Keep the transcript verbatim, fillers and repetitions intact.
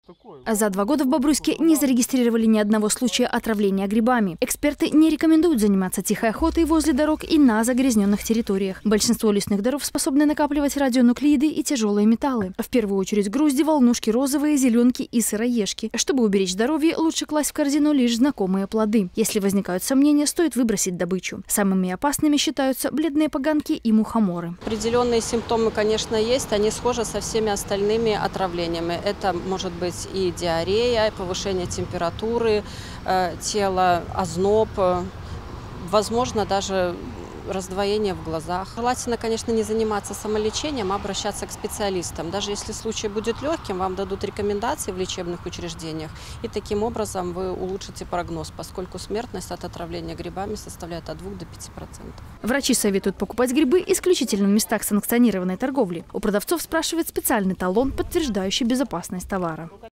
За два года в Бобруйске не зарегистрировали ни одного случая отравления грибами. Эксперты не рекомендуют заниматься тихой охотой возле дорог и на загрязненных территориях. Большинство лесных дров способны накапливать радионуклиды и тяжелые металлы. В первую очередь грузди, волнушки розовые, зеленки и сыроежки. Чтобы уберечь здоровье, лучше класть в корзину лишь знакомые плоды. Если возникают сомнения, стоит выбросить добычу. Самыми опасными считаются бледные поганки и мухоморы. Определенные симптомы, конечно, есть. Они схожи со всеми остальными отравлениями. Это может быть и диарея, повышение температуры э, тела, озноб, э, возможно, даже раздвоение в глазах. Желательно, конечно, не заниматься самолечением, а обращаться к специалистам. Даже если случай будет легким, вам дадут рекомендации в лечебных учреждениях, и таким образом вы улучшите прогноз, поскольку смертность от отравления грибами составляет от двух до пяти процентов. Врачи советуют покупать грибы исключительно в местах санкционированной торговли. У продавцов спрашивают специальный талон, подтверждающий безопасность товара.